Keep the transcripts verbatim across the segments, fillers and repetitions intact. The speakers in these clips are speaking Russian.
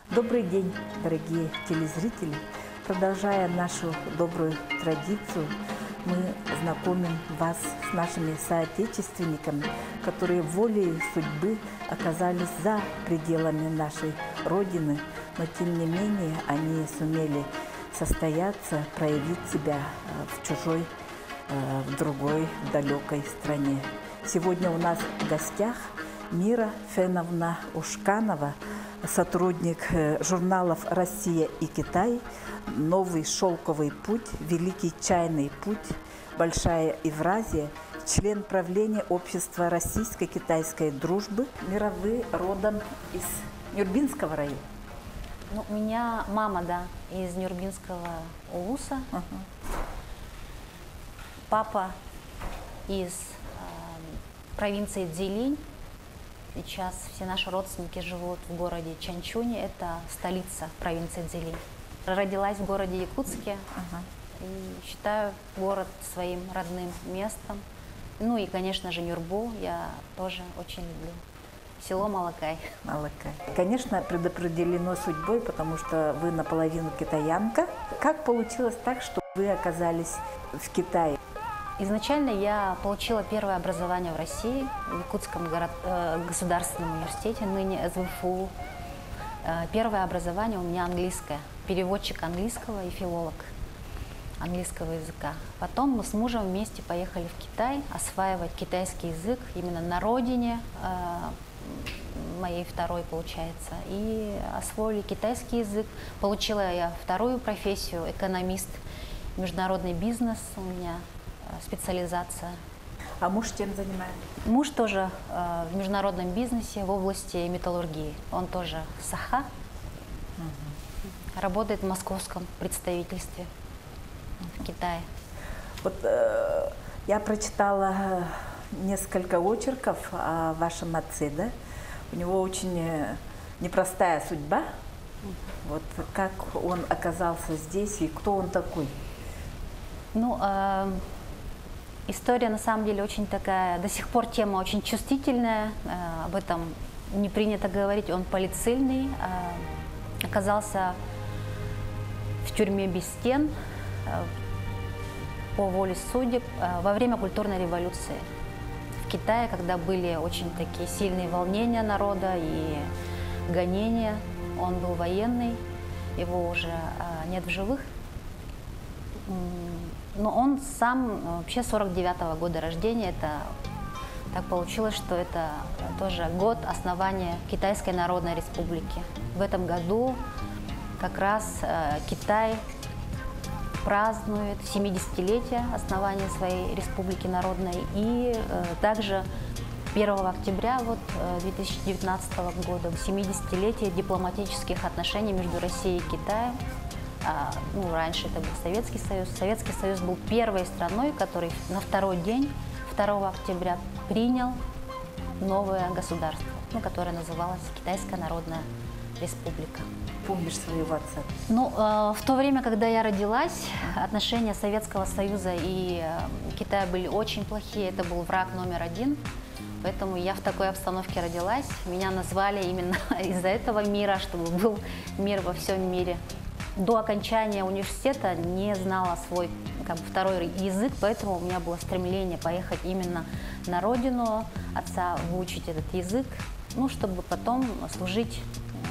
Добрый день, дорогие телезрители! Продолжая нашу добрую традицию, мы знакомим вас с нашими соотечественниками, которые волей судьбы оказались за пределами нашей Родины, но тем не менее они сумели состояться, проявить себя в чужой, в другой, в далекой стране. Сегодня у нас в гостях Мира Феновна Ушканова, сотрудник журналов «Россия» и «Китай», «Новый шелковый путь», «Великий чайный путь», «Большая Евразия», член правления Общества российско-китайской дружбы. Мира, вы родом из Нюрбинского района? Ну, у меня мама, да, из Нюрбинского улуса. Uh-huh. Папа из э, провинции Цзилинь. Сейчас все наши родственники живут в городе Чанчуне, это столица провинции Цзилинь. Родилась в городе Якутске, ага. И считаю город своим родным местом. Ну и, конечно же, Нюрбу я тоже очень люблю. Село Малакай. Малакай. Конечно, предопределено судьбой, потому что вы наполовину китаянка. Как получилось так, что вы оказались в Китае? Изначально я получила первое образование в России, в Якутском город, э, государственном университете, ныне эс вэ эф у. Э, первое образование у меня английское, переводчик английского и филолог английского языка. Потом мы с мужем вместе поехали в Китай осваивать китайский язык именно на родине, э, моей второй, получается, и освоили китайский язык. Получила я вторую профессию, экономист, международный бизнес у меня. Специализация. А муж чем занимается? Муж тоже э, в международном бизнесе в области металлургии. Он тоже саха. Угу. Работает в московском представительстве в Китае. Вот э, я прочитала несколько очерков о вашем отце, да? У него очень непростая судьба. Угу. Вот как он оказался здесь и кто он такой? Ну, э, история на самом деле очень такая, до сих пор тема очень чувствительная, э, об этом не принято говорить. Он полицейный, э, оказался в тюрьме без стен э, по воле судеб э, во время культурной революции в Китае, когда были очень такие сильные волнения народа и гонения. Он был военный, его уже э, нет в живых. Но он сам вообще сорок девятого года рождения. Это так получилось, что это тоже год основания Китайской Народной Республики. В этом году как раз э, Китай празднует семидесятилетие основания своей республики народной. И э, также первого октября вот, две тысячи девятнадцатого года семидесятилетие дипломатических отношений между Россией и Китаем. Ну, раньше это был Советский Союз. Советский Союз был первой страной, который на второй день, второго октября, принял новое государство, ну, которое называлось Китайская Народная Республика. Помнишь своего отца? Ну, э, в то время, когда я родилась, отношения Советского Союза и э, Китая были очень плохие. Это был враг номер один. Поэтому я в такой обстановке родилась. Меня назвали именно из-за этого мира, чтобы был мир во всем мире. До окончания университета не знала свой как бы, второй язык, поэтому у меня было стремление поехать именно на родину отца, выучить этот язык, ну, чтобы потом служить,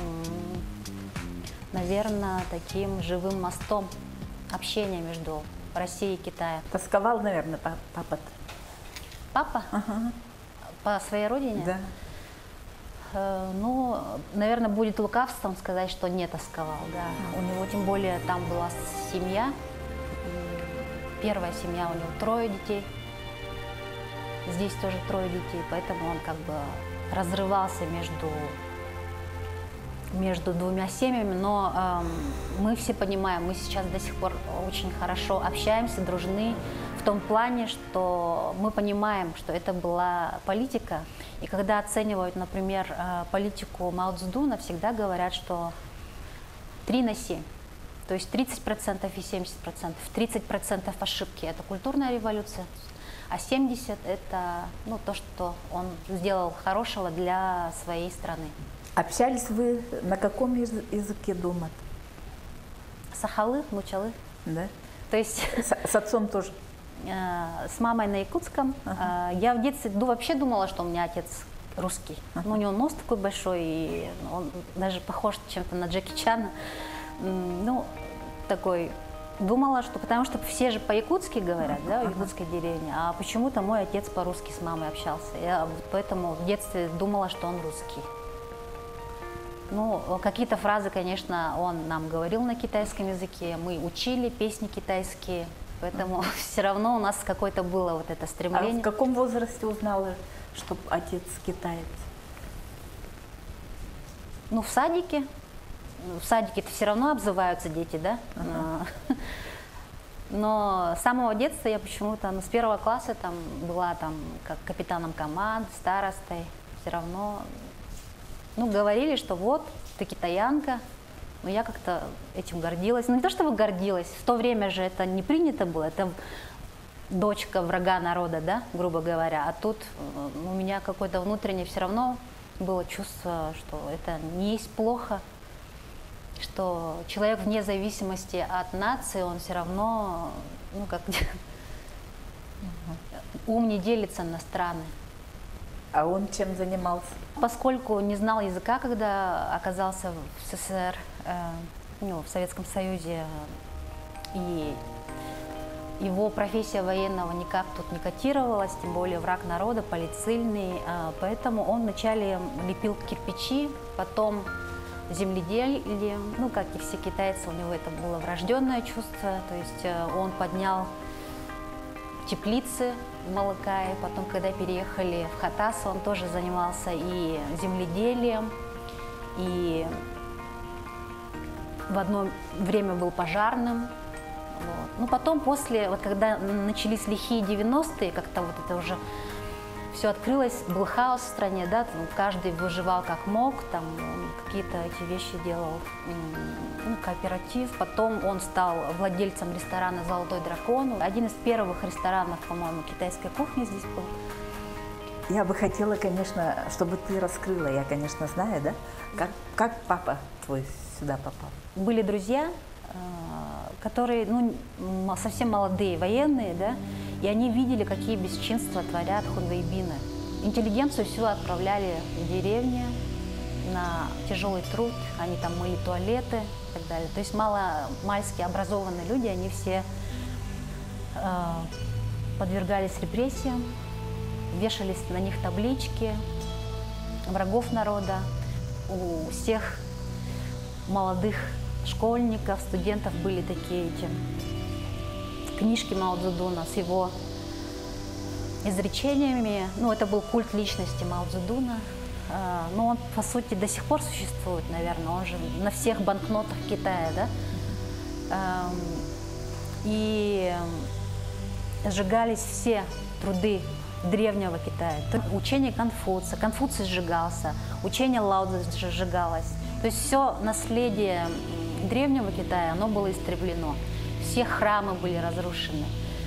наверное, таким живым мостом общения между Россией и Китаем. Тосковал, наверное, папа? Папа? Ага. По своей родине? Да. Ну, наверное, будет лукавством сказать, что не тосковал, да. У него, тем более, там была семья, первая семья, у него трое детей, здесь тоже трое детей, поэтому он как бы разрывался между, между двумя семьями, но э, мы все понимаем, мы сейчас до сих пор очень хорошо общаемся, дружны, в том плане, что мы понимаем, что это была политика. И когда оценивают, например, политику Мао Цзэдуна, всегда говорят, что три на семь. То есть тридцать процентов и семьдесят процентов. тридцать процентов ошибки – это культурная революция, а семьдесят процентов – это ну, то, что он сделал хорошего для своей страны. Общались вы на каком яз- языке дома? Сахалы, мучалы. Да? То есть С, с отцом тоже? э, с мамой на якутском. Ага. Э, Я в детстве ну, вообще думала, что у меня отец русский. Ага. Ну, у него нос такой большой, и он даже похож чем-то на Джеки Чана. М, Ну, такой... Думала, что потому что все же по-якутски говорят, да, в якутской деревне, а почему-то мой отец по-русски с мамой общался. Я вот поэтому в детстве думала, что он русский. Ну, какие-то фразы, конечно, он нам говорил на китайском языке, мы учили песни китайские, поэтому все равно у нас какое-то было вот это А стремление. в каком возрасте узнала, что отец китаец? Ну, в садике. В садике-то все равно обзываются дети, да? Ага. Но с самого детства я почему-то, ну, с первого класса там была там как капитаном команд, старостой. Все равно, ну, говорили, что вот, ты китаянка. Но я как-то этим гордилась. Ну, не то чтобы гордилась, в то время же это не принято было, это дочка врага народа, да, грубо говоря. А тут э, у меня какое-то внутреннее все равно было чувство, что это не есть плохо, что человек вне зависимости от нации, он все равно, ну, как ум не делится на страны. А он чем занимался? Поскольку не знал языка, когда оказался в СССР, э, ну, в Советском Союзе, и его профессия военного никак тут не котировалась, тем более враг народа, полицейный, э, поэтому он вначале лепил кирпичи, потом земледелие, ну, как и все китайцы, у него это было врожденное чувство, то есть э, он поднял теплицы молока, и потом, когда переехали в Хатас, он тоже занимался и земледелием, и в одно время был пожарным. Вот. Ну, потом, после, вот когда начались лихие девяностые, как-то вот это уже все открылось, был хаос в стране, да, там каждый выживал как мог, там какие-то эти вещи делал, ну, кооператив. Потом он стал владельцем ресторана «Золотой дракон». Один из первых ресторанов, по-моему, китайской кухни здесь был. Я бы хотела, конечно, чтобы ты раскрыла, я, конечно, знаю, да, как, как папа твой сюда попал? Были друзья, которые, ну, совсем молодые военные, да, и они видели, какие бесчинства творят хунвейбины. Интеллигенцию всю отправляли в деревни на тяжелый труд, они там мыли туалеты и так далее. То есть маломальски образованные люди, они все э, подвергались репрессиям, вешались на них таблички врагов народа. У всех молодых школьников, студентов были такие эти книжки Мао Цзэдуна с его изречениями. Ну, это был культ личности Мао Цзэдуна. Но он, по сути, до сих пор существует, наверное. Он же на всех банкнотах Китая, да? И сжигались все труды древнего Китая. Учение Конфуция, Конфуций сжигался, учение Лао Цзэ сжигалось. То есть все наследие древнего Китая, оно было истреблено. Все храмы были разрушены.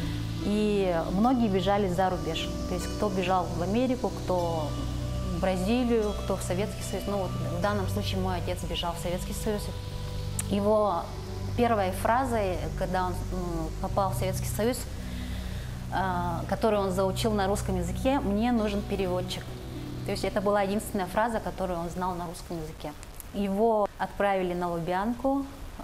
И многие бежали за рубеж. То есть кто бежал в Америку, кто в Бразилию, кто в Советский Союз. Ну вот в данном случае мой отец бежал в Советский Союз. Его первой фразой, когда он попал в Советский Союз, которую он заучил на русском языке: «Мне нужен переводчик». То есть это была единственная фраза, которую он знал на русском языке. Его отправили на Лубянку,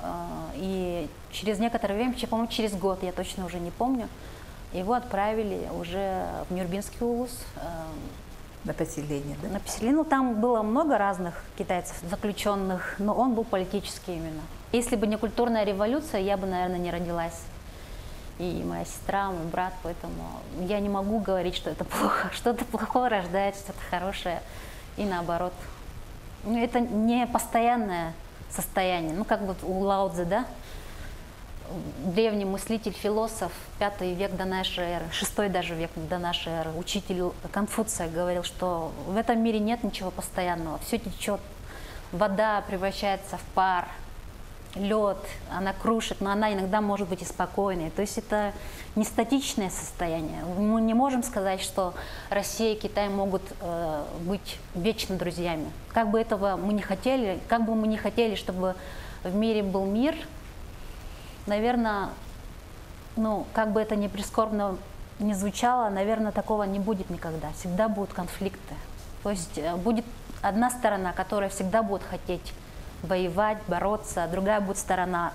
и через некоторое время, по-моему, через год, я точно уже не помню, его отправили уже в Нюрбинский улус. На поселение, да? На поселение. Ну, там было много разных китайцев заключенных, но он был политический именно. Если бы не культурная революция, я бы, наверное, не родилась. И моя сестра, мой брат, поэтому я не могу говорить, что это плохо. Что-то плохое рождается, что-то хорошее, и наоборот. Это не постоянное состояние. Ну, как вот у Лао Цзэ, да? Древний мыслитель, философ, пятый век до нашей эры, шестой даже век до нашей эры, учитель Конфуция говорил, что в этом мире нет ничего постоянного. Все течет, вода превращается в пар, лед, она крушит, но она иногда может быть и спокойной. То есть это не статичное состояние. Мы не можем сказать, что Россия и Китай могут э, быть вечно друзьями. Как бы этого мы не хотели, как бы мы не хотели, чтобы в мире был мир, наверное, ну, как бы это ни прискорбно не звучало, наверное, такого не будет никогда. Всегда будут конфликты. То есть будет одна сторона, которая всегда будет хотеть воевать, бороться, а другая будет сторона,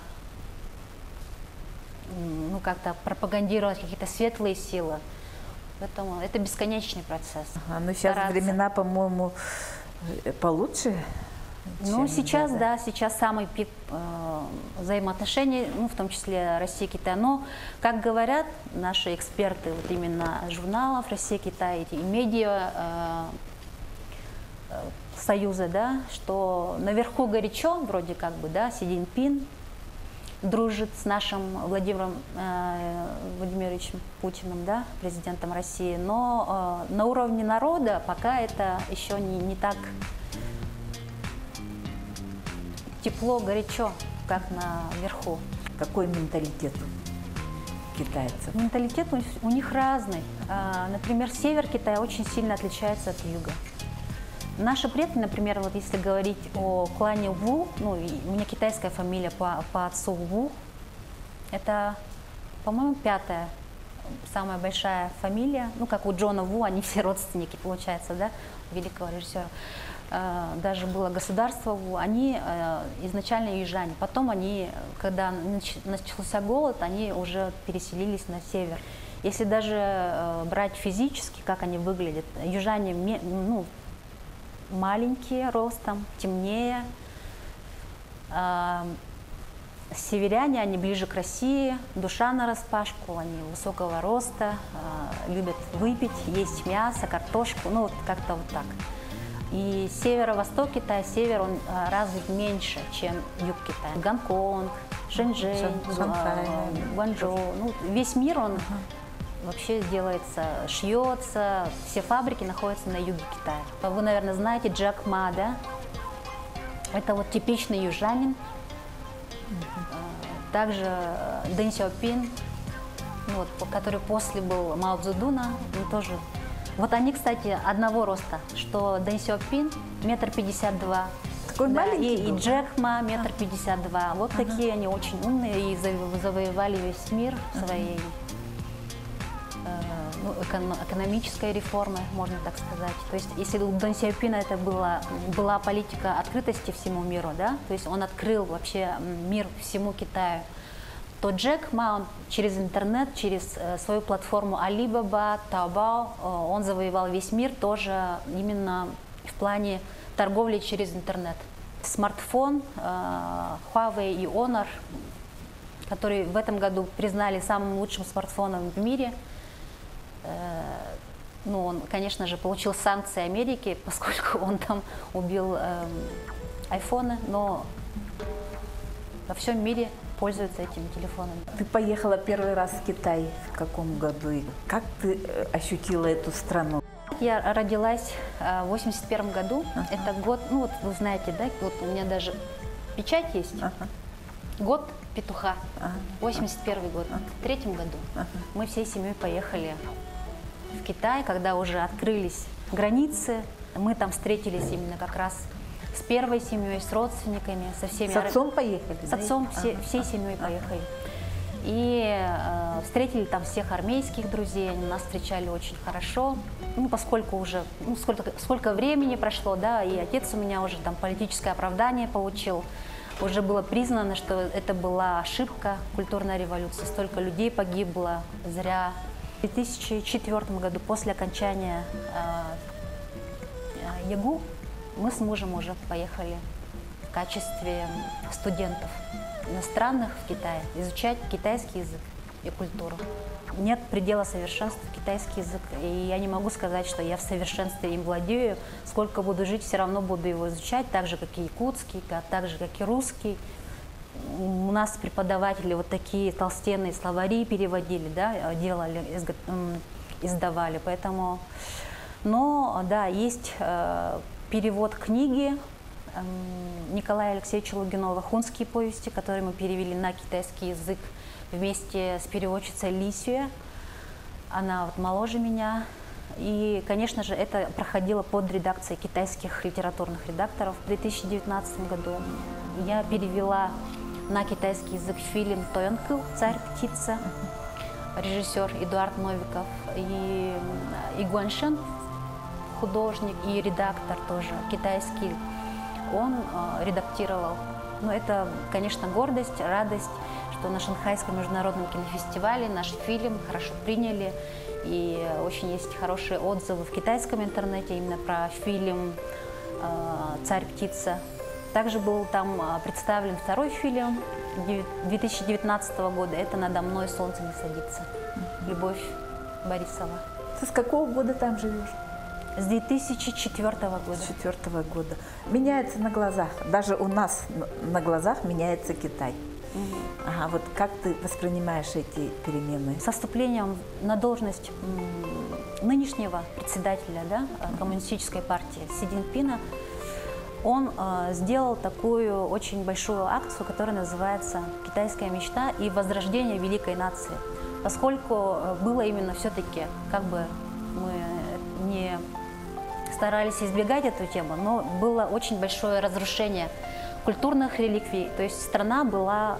ну, как-то пропагандировать какие-то светлые силы. Поэтому это бесконечный процесс. Ага, но сейчас Стараться. времена, по-моему, получше. Ну, сейчас, да, да, сейчас самый пик э, взаимоотношений, ну, в том числе Россия и Китай. Но, как говорят наши эксперты, вот именно журналов Россия и Китай и медиа э, э, Союза, да, что наверху горячо, вроде как бы, да, Си Цзиньпин дружит с нашим Владимиром э, Владимировичем Путиным, да, президентом России, но э, на уровне народа пока это еще не, не так тепло, горячо, как наверху. Какой менталитет у китайцев? Менталитет у, у них разный. А, например, север Китая очень сильно отличается от юга. Наши предки, например, вот если говорить о клане Ву, ну, у меня китайская фамилия по, по отцу Ву, это, по-моему, пятая, самая большая фамилия, ну, как у Джона Ву, они все родственники, получается, да, великого режиссера. Даже было государство Ву, они изначально южане, потом они, когда начался голод, они уже переселились на север. Если даже брать физически, как они выглядят, южане, ну, маленькие ростом, темнее, северяне, они ближе к России, душа нараспашку, они высокого роста, любят выпить, есть мясо, картошку, ну, вот как-то вот так. И северо-восток Китая, север, он а, развит меньше, чем юг Китая. Гонконг, Шэньчжэнь, Шанхай, Гуанчжоу, ну, весь мир, он ага. вообще делается, шьется, все фабрики находятся на юге Китая. Вы, наверное, знаете Джек Ма, да? Это вот типичный южанин. Угу. Также Дэн Сяопин, ну, вот, который после был Мао Цзэдуна, он тоже. Вот они, кстати, одного роста, что Дэн Сяопин метр пятьдесят два, такой да, маленький и, и Джек Ма метр пятьдесят два. Вот ага. такие они очень умные и завоевали весь мир своей э, ну, эко экономической реформой, можно так сказать. То есть, если у Дэн Сяопина это была, была политика открытости всему миру, да, то есть он открыл вообще мир всему Китаю, то Джек Ма, он через интернет, через э, свою платформу Alibaba, Taobao, э, он завоевал весь мир тоже именно в плане торговли через интернет. Смартфон э, Huawei и Honor, который в этом году признали самым лучшим смартфоном в мире, э, ну, он, конечно же, получил санкции Америки, поскольку он там убил э, айфоны, но во всем мире пользуются этими телефонами. Ты поехала первый раз в Китай в каком году? И как ты ощутила эту страну? Я родилась в восемьдесят первом году. Ага. Это год, ну вот вы знаете, да, вот у меня даже печать есть. Ага. Год петуха. Ага. восемьдесят первый год. Ага. В третьем году ага. мы всей семьей поехали в Китай, когда уже открылись границы. Мы там встретились именно как раз с первой семьей, с родственниками, со всеми. С отцом поехали? С отцом, да? все, ага. всей семьей поехали. И э, встретили там всех армейских друзей, они нас встречали очень хорошо, ну, поскольку уже, ну, сколько, сколько времени прошло, да, и отец у меня уже там политическое оправдание получил, уже было признано, что это была ошибка, культурная революция, столько людей погибло зря. В две тысячи четвёртом году, после окончания э, ЕГУ, мы с мужем уже поехали в качестве студентов иностранных в Китае изучать китайский язык и культуру. Нет предела совершенства китайский язык, и я не могу сказать, что я в совершенстве им владею. Сколько буду жить, все равно буду его изучать, так же, как и якутский, так же, как и русский. У нас преподаватели вот такие толстенные словари переводили, да, делали, издавали, поэтому... Но, да, есть э, перевод книги Николая Алексеевича Логинова «Хунские повести», которые мы перевели на китайский язык вместе с переводчицей Лисюэ. Она вот моложе меня. И, конечно же, это проходило под редакцией китайских литературных редакторов. В две тысячи девятнадцатом году я перевела на китайский язык фильм «Тоянкыл. Царь птица», режиссер Эдуард Новиков, и И Гуаншен, художник и редактор тоже китайский, он э, редактировал. Но это, конечно, гордость, радость, что на Шанхайском международном кинофестивале наш фильм хорошо приняли. И очень есть хорошие отзывы в китайском интернете именно про фильм э, «Царь птица». Также был там э, представлен второй фильм две тысячи девятнадцатого года. Это «Надо мной солнце не садится». Любовь Борисова. Ты с какого года там живешь? С две тысячи четвёртого года. С четвёртого года. Меняется на глазах. Даже у нас на глазах меняется Китай. Угу. Ага, вот как ты воспринимаешь эти перемены? Со вступлением на должность нынешнего председателя, да, Коммунистической партии Си Цзиньпина, он э, сделал такую очень большую акцию, которая называется «Китайская мечта и возрождение великой нации». Поскольку было именно все-таки, как бы мы не старались избегать эту тему, но было очень большое разрушение культурных реликвий. То есть страна была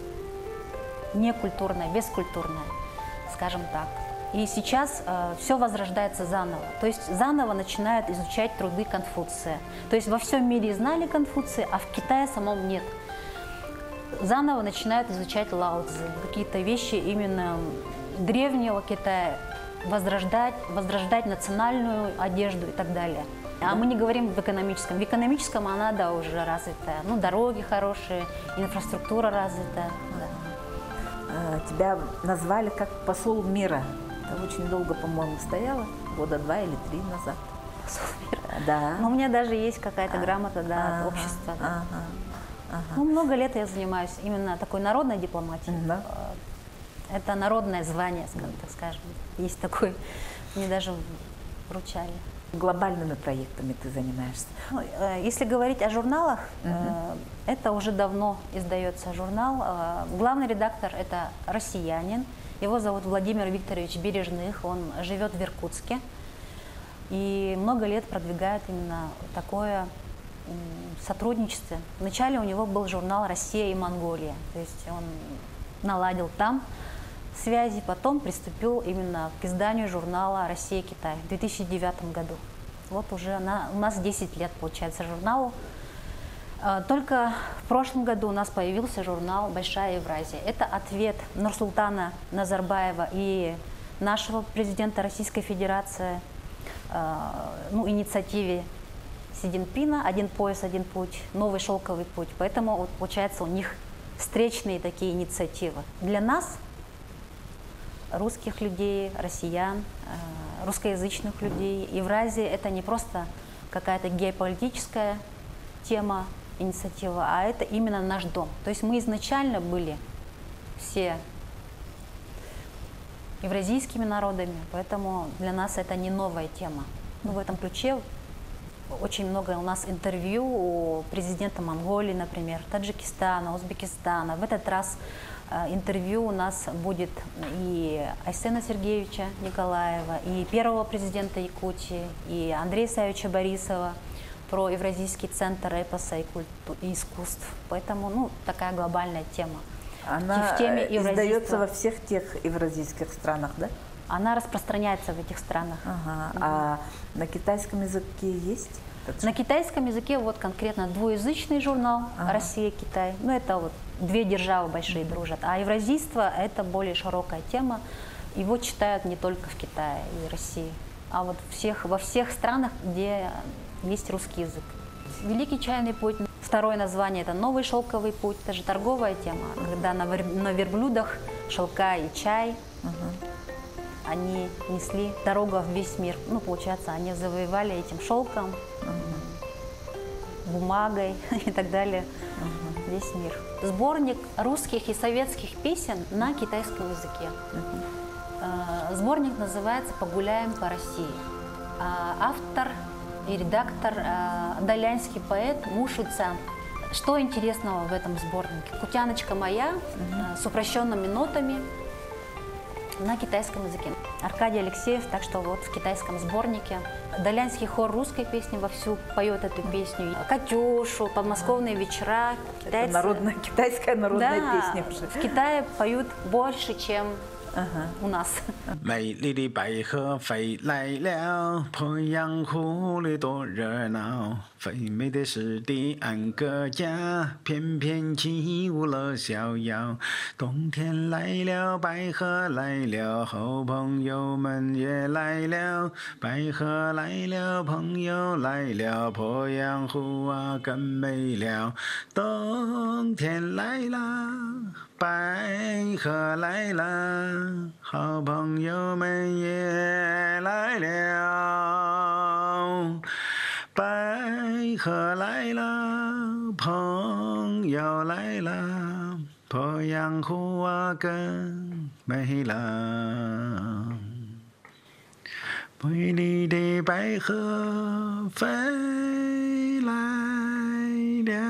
некультурная, бескультурная, скажем так. И сейчас э, все возрождается заново. То есть заново начинают изучать труды Конфуция. То есть во всем мире знали Конфуция, а в Китае самом нет. Заново начинают изучать Лао Цзы, какие-то вещи именно древнего Китая, возрождать, возрождать национальную одежду и так далее. А мы не говорим в экономическом. В экономическом она, да, уже развитая. Ну, дороги хорошие, инфраструктура развитая. Да. Тебя назвали как посол мира. Ты очень долго, по-моему, стояла, года два или три назад. Посол мира? Да. Но у меня даже есть какая-то а, грамота, да, ага, от общества. Да. Ага, ага. Ну, много лет я занимаюсь именно такой народной дипломатией. Да. Это народное звание, скажем, так скажем. Есть такой, мне даже вручали. Глобальными проектами ты занимаешься? Ну, если говорить о журналах, uh-huh. это уже давно издается журнал. Главный редактор – это россиянин. Его зовут Владимир Викторович Бережных. Он живет в Иркутске. И много лет продвигает именно такое сотрудничество. Вначале у него был журнал «Россия и Монголия». То есть он наладил там связи, потом приступил именно к изданию журнала «Россия и Китай» в две тысячи девятом году. Вот уже на, у нас десять лет, получается, журналу. Только в прошлом году у нас появился журнал «Большая Евразия». Это ответ Нурсултана Назарбаева и нашего президента Российской Федерации, ну, инициативе Си Цзиньпина «Один пояс, один путь», новый шелковый путь. Поэтому, вот, получается, у них встречные такие инициативы. Для нас, русских людей, россиян, русскоязычных людей, Евразия – это не просто какая-то геополитическая тема, инициатива, а это именно наш дом. То есть мы изначально были все евразийскими народами, поэтому для нас это не новая тема. Но в этом ключе очень много у нас интервью у президента Монголии, например, Таджикистана, Узбекистана. В этот раз э, интервью у нас будет и Айсена Сергеевича Николаева, и первого президента Якутии, и Андрея Савича Борисова про Евразийский центр эпоса и, культу, и искусств. Поэтому, ну, такая глобальная тема. Она в теме издается во всех тех евразийских странах, да? Она распространяется в этих странах. Ага. Mm-hmm. А на китайском языке есть? На китайском языке вот конкретно двуязычный журнал ага. «Россия, Китай». Ну, это вот две державы большие mm-hmm. дружат. А евразийство – это более широкая тема. Его читают не только в Китае и России, а вот всех, во всех странах, где есть русский язык. Великий чайный путь. Второе название – это новый шелковый путь. Это же торговая тема, когда на, на верблюдах шелка и чай. Uh-huh. Они несли дорогу в весь мир. Ну, получается, они завоевали этим шелком, uh-huh. бумагой и так далее uh-huh. весь мир. Сборник русских и советских песен на китайском языке. Uh-huh. Сборник называется «Погуляем по России». Автор и редактор, э, далянский поэт Мушица. Что интересного в этом сборнике? «Кутяночка моя» э, с упрощенными нотами на китайском языке. Аркадий Алексеев, так что вот в китайском сборнике. Далянский хор русской песни вовсю поет эту песню. «Катюшу», «Подмосковные вечера». Китайцы... Народная, китайская народная да, песня уже. В Китае поют больше, чем ага. у нас. 美丽的白鹤飞来了，鄱阳湖里多热闹。肥美的湿地安个家，翩翩起舞乐逍遥。冬天来了，白鹤来了，好朋友们也来了。白鹤来了，朋友来了，鄱阳湖啊更美了。冬天来了，白鹤来了，好朋友们也来了。白鹤来了，朋友来了，鄱阳湖啊更美了。美丽的白鹤飞来了。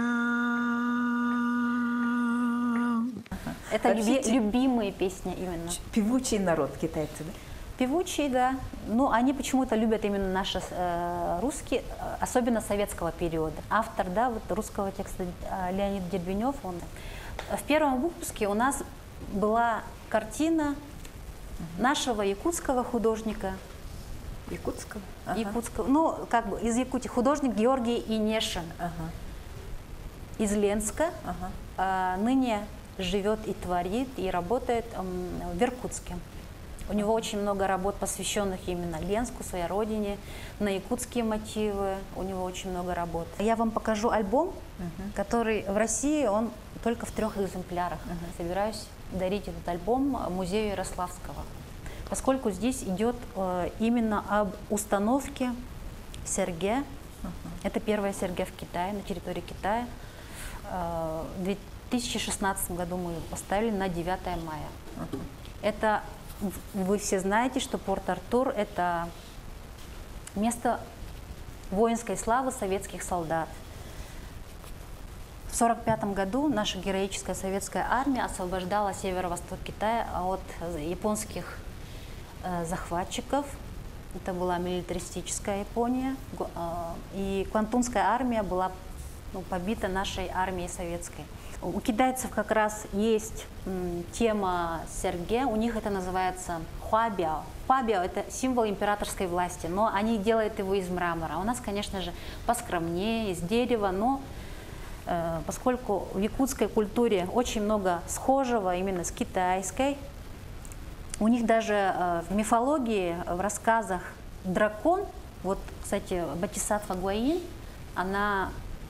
Это люби, любимые песни именно. Певучий народ китайцы, да? Певучие, да. Ну, они почему-то любят именно наши э, русские, особенно советского периода. Автор, да, вот русского текста э, Леонид Дербенев, он. В первом выпуске у нас была картина нашего якутского художника. Якутского? Ага. Якутского, ну, как бы из Якутии. Художник Георгий Инешин. Ага. Из Ленска. Ага. А, ныне живет и творит, и работает эм, в Иркутске. У него очень много работ, посвященных именно Ленску, своей родине, на якутские мотивы. У него очень много работ. Я вам покажу альбом, uh-huh. который в России, он только в трех экземплярах. Uh-huh. Собираюсь дарить этот альбом музею Ярославского, поскольку здесь идет э, именно об установке серге. Uh-huh. Это первая серге в Китае, на территории Китая. Э, в две тысячи шестнадцатом году мы поставили на девятое мая. Uh-huh. Это вы все знаете, что Порт-Артур – это место воинской славы советских солдат. В сорок пятом году наша героическая советская армия освобождала северо-восток Китая от японских э, захватчиков. Это была милитаристическая Япония. И Квантунская армия была ну, побита нашей армией советской. У китайцев как раз есть м, тема серге, у них это называется хуабяо. Хуабяо – это символ императорской власти, но они делают его из мрамора. У нас, конечно же, поскромнее, из дерева, но э, поскольку в якутской культуре очень много схожего именно с китайской, у них даже э, в мифологии, в рассказах дракон, вот, кстати, Бодхисаттва Гуанъинь, она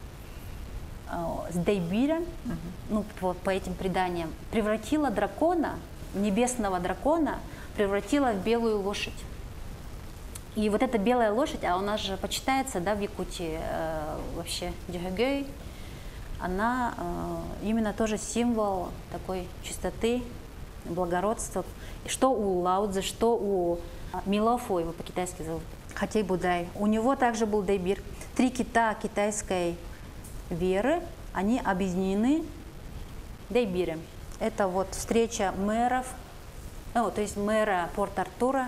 с Дейбирем, uh-huh. ну, по, по этим преданиям, превратила дракона, небесного дракона, превратила в белую лошадь. И вот эта белая лошадь, а у нас же почитается, да, в Якутии э, вообще дюхэгэй, она э, именно тоже символ такой чистоты, благородства. Что у Лао-цзы, что у Милофу, его по-китайски зовут, Хатей Будай. У него также был Дейбир. Три кита китайской веры, они объединены Дейбирем. Это вот встреча мэров, ну, то есть мэра Порт-Артура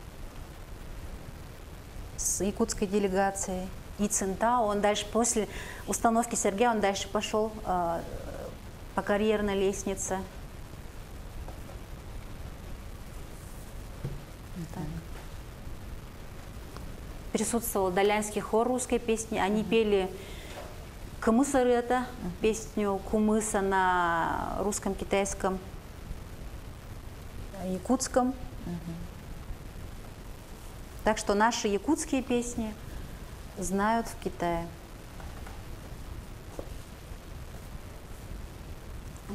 с якутской делегацией и Цинтао. Он дальше, после установки серге, он дальше пошел э, по карьерной лестнице. Так. Присутствовал далянский хор русской песни. Они пели Кумысары, это песню кумыса на русском, китайском, якутском. Uh-huh. Так что наши якутские песни знают в Китае. Uh-huh.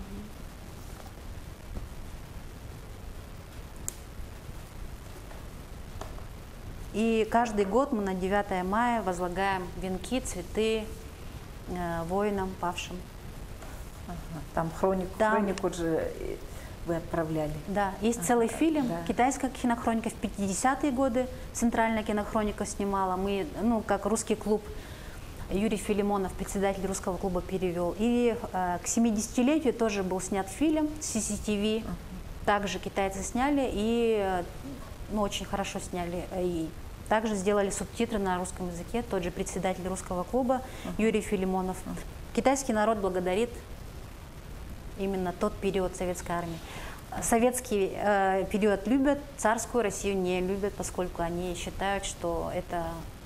И каждый год мы на девятое мая возлагаем венки, цветы воинам, павшим. Ага, там хроник, там, хронику же вы отправляли. Да, есть А, целый фильм, да. китайская кинохроника в пятидесятые годы, центральная кинохроника снимала, мы, ну, как русский клуб, Юрий Филимонов, председатель русского клуба, перевел. И э, к семидесятилетию тоже был снят фильм си си ти ви, uh-huh. также китайцы сняли и, ну, очень хорошо сняли. И также сделали субтитры на русском языке, тот же председатель русского клуба uh-huh. Юрий Филимонов. Uh-huh. Китайский народ благодарит именно тот период советской армии. Советский э, период любят, царскую Россию не любят, поскольку они считают, что это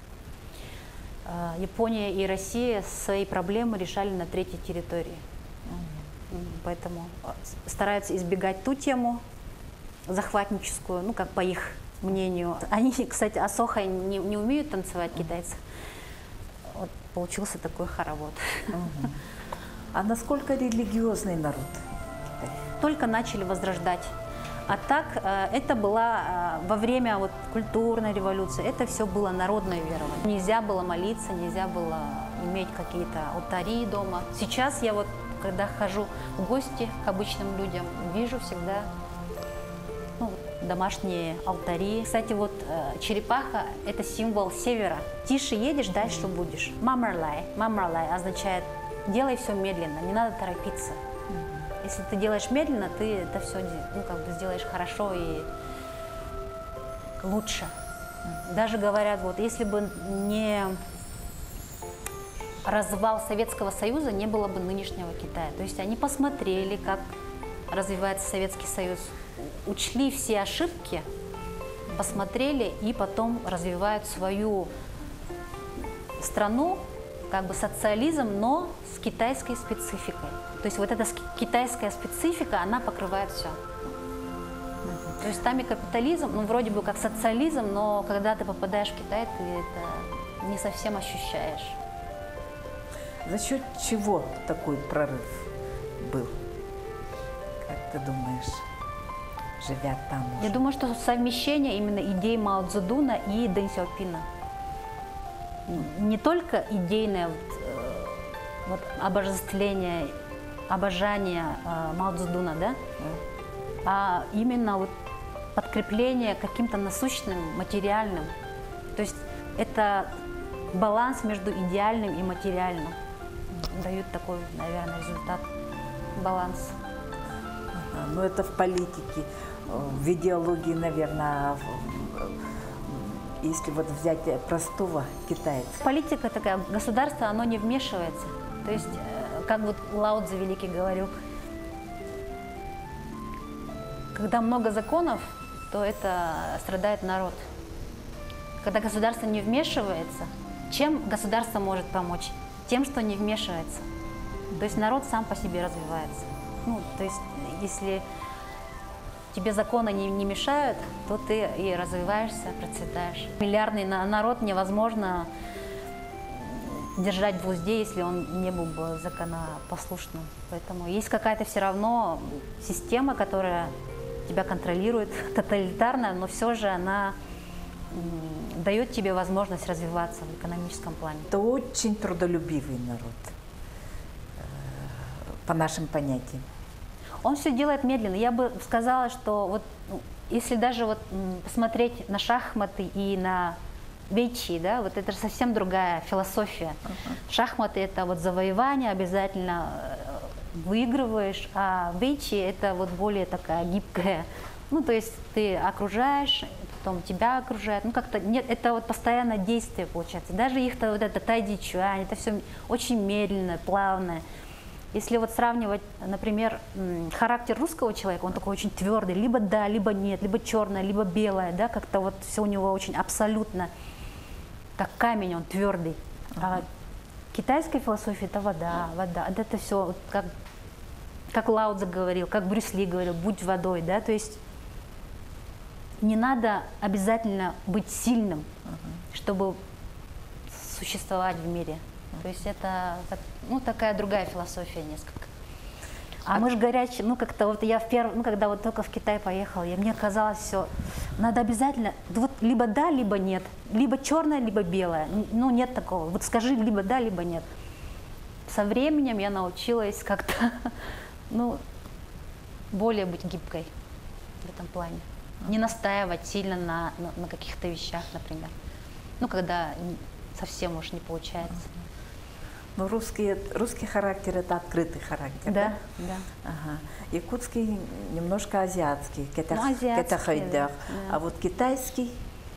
э, Япония и Россия свои проблемы решали на третьей территории. Mm-hmm. Поэтому стараются избегать ту тему захватническую, ну как по их мнению. Они, кстати, асохой не, не умеют танцевать, китайцы. Вот получился такой хоровод. Mm-hmm. А насколько религиозный народ? Только начали возрождать. А так, это было во время вот культурной революции, это все было народное верование. Нельзя было молиться, нельзя было иметь какие-то алтари дома. Сейчас я вот, когда хожу в гости к обычным людям, вижу всегда, ну, домашние алтари. Кстати, вот черепаха – это символ севера. Тише едешь, дальше mm-hmm. будешь. Мамарлай. Мамарлай означает делай все медленно, не надо торопиться. Mm-hmm. Если ты делаешь медленно, ты это все, ну, как бы сделаешь хорошо и лучше. Mm-hmm. Даже говорят, вот если бы не развал Советского Союза, не было бы нынешнего Китая. То есть они посмотрели, как развивается Советский Союз, учли все ошибки, посмотрели и потом развивают свою страну, как бы социализм, но с китайской спецификой. То есть вот эта китайская специфика, она покрывает все. Mm-hmm. То есть там и капитализм, ну вроде бы как социализм, но когда ты попадаешь в Китай, ты это не совсем ощущаешь. За счет чего такой прорыв был? Как ты думаешь, живя там уже? Я думаю, что совмещение именно идей Мао Цзэдуна и Дэн Сяопина. Не только идейное вот, э, вот, обожествление, обожание э, Мао Цзэдуна, да? Mm. а именно вот, подкрепление каким-то насущным, материальным. То есть это баланс между идеальным и материальным. Дают такой, наверное, результат, баланс. Ага, ну это в политике, в идеологии, наверное, если вот взять простого китайца. Политика такая, государство, оно не вмешивается. То есть, как вот Лао Цзэ Великий говорил, когда много законов, то это страдает народ. Когда государство не вмешивается, чем государство может помочь? Тем, что не вмешивается. То есть народ сам по себе развивается. Ну, то есть, если тебе законы не, не мешают, то ты и развиваешься, процветаешь. Миллиардный народ невозможно держать в узде, если он не был бы законопослушным. Поэтому есть какая-то все равно система, которая тебя контролирует, тоталитарная, но все же она дает тебе возможность развиваться в экономическом плане. Это очень трудолюбивый народ, по нашим понятиям. Он все делает медленно. Я бы сказала, что вот если даже вот посмотреть на шахматы и на вейчи, да, вот это же совсем другая философия. Uh-huh. Шахматы — это вот завоевание, обязательно выигрываешь, а вейчи — это вот более такая гибкая. Ну, то есть ты окружаешь, потом тебя окружают. Ну, как-то нет, это вот постоянное действие получается. Даже их-то вот это тайди чуань, это все очень медленное, плавное. Если вот сравнивать, например, характер русского человека, он такой очень твердый, либо да, либо нет, либо черное, либо белое, да, как-то вот все у него очень абсолютно, как камень, он твердый. Uh-huh. А китайская философия — это вода, вода, это все, как, как Лао Цзэ говорил, как Брюс Ли говорил, будь водой, да, то есть не надо обязательно быть сильным, uh-huh. чтобы существовать в мире. То есть это, ну, такая другая философия несколько. А, а мы же горячие, ну, как-то вот я в перв... ну, когда вот только в Китай поехала, и мне казалось, все, надо обязательно, вот либо да, либо нет, либо черное, либо белое, ну, нет такого, вот скажи либо да, либо нет. Со временем я научилась как-то, ну, более быть гибкой в этом плане. Не настаивать сильно на, на, на каких-то вещах, например. Ну, когда совсем уж не получается. Но русский, русский характер – это открытый характер, да? Да, да. Ага. Якутский немножко азиатский, Ну, азиатский, да, да. А вот китайский?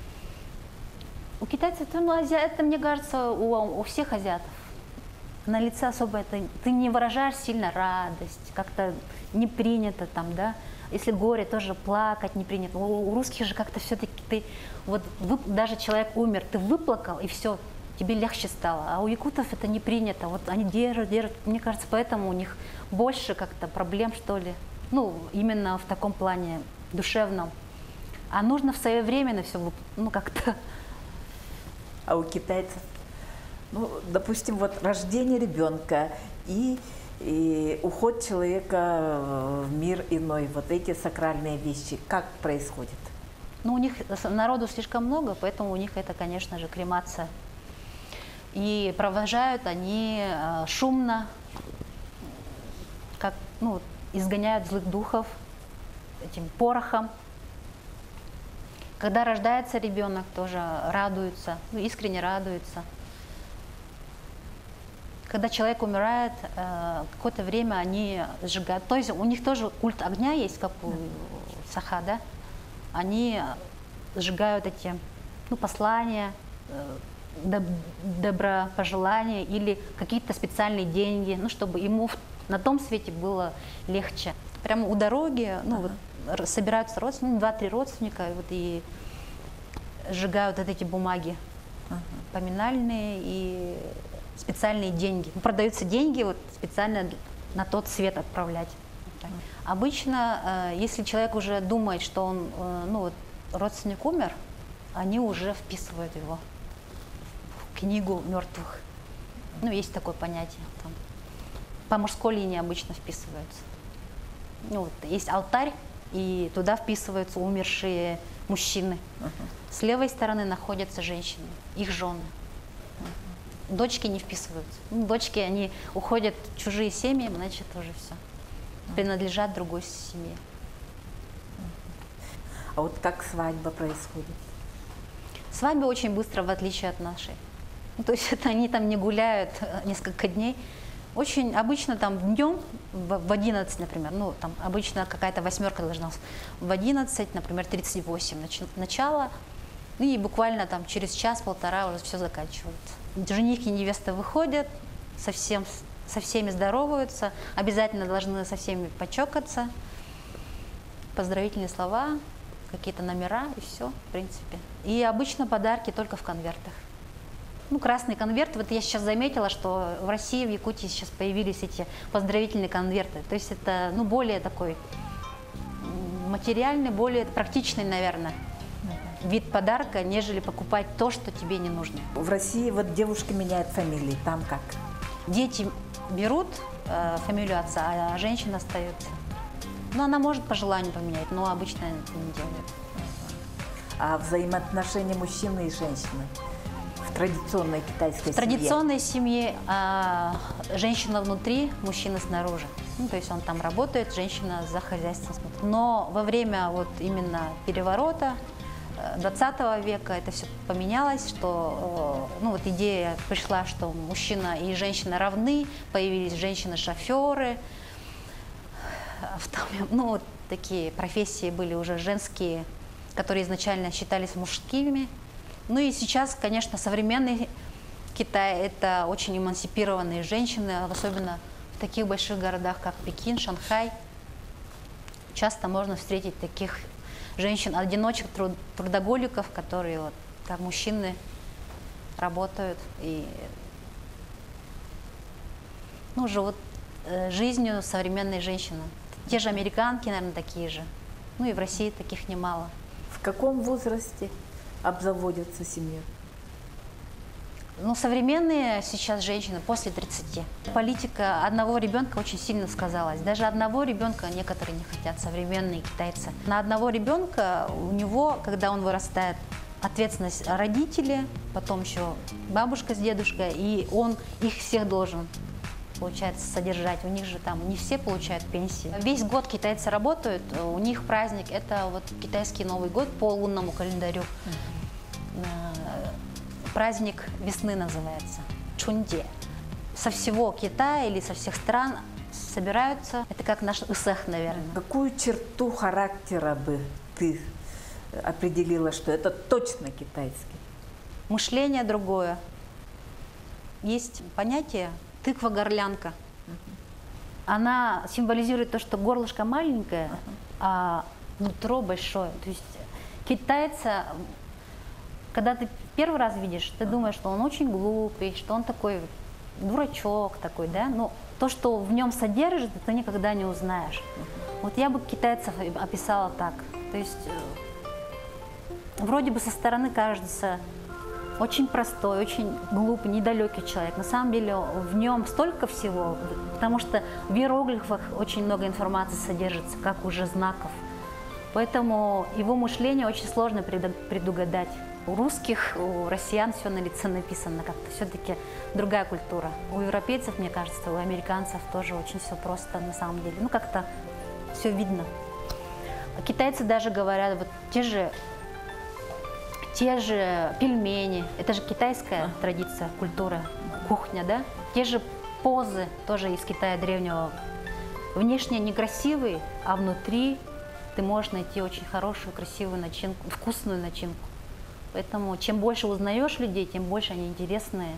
У китайцев, ну, ази... это, мне кажется, у, у всех азиатов. На лице особо это, ты не выражаешь сильно радость, как-то не принято там, да. Если горе, тоже плакать не принято. У, у русских же как-то все-таки ты, вот вы, даже человек умер, ты выплакал, и все, тебе легче стало. А у якутов это не принято. Вот они держат, держат. Мне кажется, поэтому у них больше как-то проблем, что ли. Ну, именно в таком плане душевном. А нужно в свое время на все, ну, как-то. А у китайцев, ну, допустим, вот рождение ребенка и, и уход человека в мир иной, вот эти сакральные вещи, как происходит? Ну, у них народу слишком много, поэтому у них это, конечно же, кремация. И провожают они э, шумно, как, ну, изгоняют злых духов этим порохом. Когда рождается ребенок, тоже радуются, ну, искренне радуются. Когда человек умирает, э, какое-то время они сжигают. То есть у них тоже культ огня есть, как у саха, да? Они сжигают эти, ну, послания, э, доб добропожелания или какие-то специальные деньги, ну, чтобы ему на том свете было легче. Прямо у дороги, ну, ага. вот, собираются родственники, два-три родственника, и, вот, и сжигают вот эти бумаги, ага. поминальные и специальные деньги. Продаются деньги вот, специально на тот свет отправлять. Ага. Обычно, э, если человек уже думает, что он, э, ну, вот, родственник умер, они уже вписывают его в книгу мертвых. Ну, есть такое понятие. Там. По мужской линии обычно вписываются. Ну, вот, есть алтарь, и туда вписываются умершие мужчины. Uh-huh. С левой стороны находятся женщины, их жены. Uh-huh. Дочки не вписываются. Ну, дочки, они уходят в чужие семьи, значит, уже все. Uh-huh. Принадлежат другой семье. Uh-huh. А вот как свадьба происходит? Свадьба очень быстро, в отличие от нашей. Ну, то есть это они там не гуляют несколько дней. Очень обычно там днем в одиннадцать, например, ну там обычно какая-то восьмерка должна в одиннадцать, например, тридцать восемь начало, и буквально там через час-полтора уже все заканчивается. Жених и невеста выходят, со, всем, со всеми здороваются, обязательно должны со всеми почокаться, поздравительные слова, какие-то номера и все, в принципе. И обычно подарки только в конвертах. Ну, красный конверт, вот я сейчас заметила, что в России, в Якутии сейчас появились эти поздравительные конверты. То есть это, ну, более такой материальный, более практичный, наверное, вид подарка, нежели покупать то, что тебе не нужно. В России вот девушки меняют фамилии, там как? Дети берут э, фамилию отца, а женщина остается. Ну, она может по желанию поменять, но обычно это не делает. А взаимоотношения мужчины и женщины? В традиционной китайской в традиционной семье а, женщина внутри, мужчина снаружи. Ну, то есть он там работает, женщина за хозяйством смотрит. Но во время вот именно переворота двадцатого века это все поменялось, что ну, вот идея пришла, что мужчина и женщина равны, появились женщины-шоферы. Ну, вот такие профессии были уже женские, которые изначально считались мужскими. Ну и сейчас, конечно, современный Китай – это очень эмансипированные женщины, особенно в таких больших городах, как Пекин, Шанхай. Часто можно встретить таких женщин-одиночек, труд трудоголиков, которые, вот, как мужчины, работают и ну, живут э, жизнью современной женщины. Те же американки, наверное, такие же. Ну и в России таких немало. В каком возрасте обзаводятся семьей? Ну, современные сейчас женщины после тридцати. Политика одного ребенка очень сильно сказалась. Даже одного ребенка некоторые не хотят, современные китайцы. На одного ребенка у него, когда он вырастает, ответственность родителей, потом еще бабушка с дедушкой, и он их всех должен получается, содержать. У них же там не все получают пенсии. Весь год китайцы работают, у них праздник – это вот китайский Новый год по лунному календарю. Праздник весны называется – Чунде. Со всего Китая или со всех стран собираются. Это как наш Исэх, наверное. Какую черту характера бы ты определила, что это точно китайский? Мышление другое. Есть понятие тыква-горлянка. Она символизирует то, что горлышко маленькое, а нутро большое. То есть китайца, когда ты первый раз видишь, ты думаешь, что он очень глупый, что он такой дурачок такой, да? Но то, что в нем содержится, ты никогда не узнаешь. Вот я бы китайцев описала так. То есть вроде бы со стороны кажется очень простой, очень глупый, недалекий человек. На самом деле в нем столько всего, потому что в иероглифах очень много информации содержится, как уже знаков. Поэтому его мышление очень сложно предугадать. У русских, у россиян все на лице написано, как-то все-таки другая культура. У европейцев, мне кажется, у американцев тоже очень все просто на самом деле. Ну, как-то все видно. Китайцы даже говорят, вот те же, те же пельмени, это же китайская традиция, культура, кухня, да? Те же позы тоже из Китая древнего. Внешне некрасивые, а внутри ты можешь найти очень хорошую, красивую начинку, вкусную начинку. Поэтому чем больше узнаешь людей, тем больше они интересные.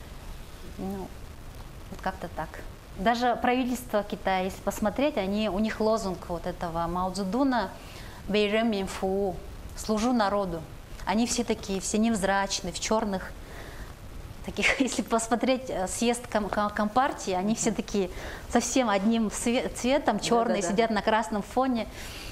Ну, вот как-то так. Даже правительство Китая, если посмотреть, они, у них лозунг вот этого Мао Цзэдуна «Вэй рэн мин фу», «Служу народу». Они все такие, все невзрачные, в черных. Таких, если посмотреть съезд ком компартии, они все такие совсем одним цветом, черные, да, да, да. Сидят на красном фоне.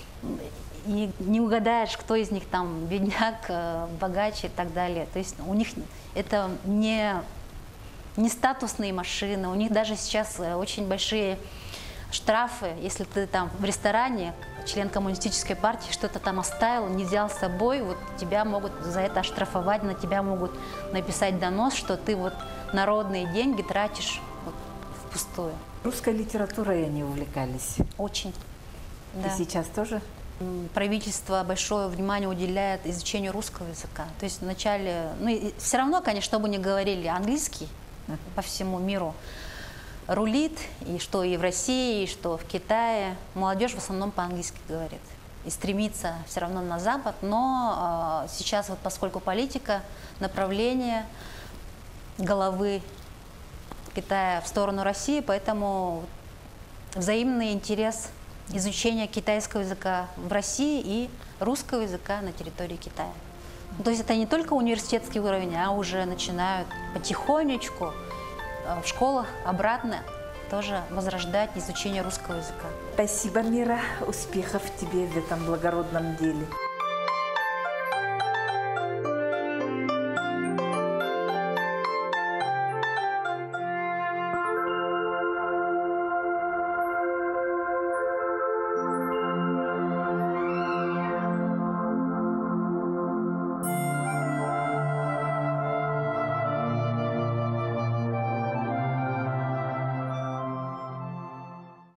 И не угадаешь, кто из них там бедняк, богаче и так далее. То есть у них это не, не статусные машины, у них даже сейчас очень большие штрафы. Если ты там в ресторане, член коммунистической партии, что-то там оставил, не взял с собой, вот тебя могут за это оштрафовать, на тебя могут написать донос, что ты вот народные деньги тратишь вот впустую. Русской литературой они увлекались? Очень. И да. сейчас тоже? Правительство большое внимание уделяет изучению русского языка. То есть вначале, ну и все равно, конечно, чтобы не говорили английский uh-huh. по всему миру, рулит, и что и в России, и что в Китае. Молодежь в основном по-английски говорит и стремится все равно на Запад, но э, сейчас вот поскольку политика, направление головы Китая в сторону России, поэтому взаимный интерес изучения китайского языка в России и русского языка на территории Китая. То есть это не только университетский уровень, а уже начинают потихонечку в школах обратно тоже возрождать изучение русского языка. Спасибо, Мира. Успехов тебе в этом благородном деле.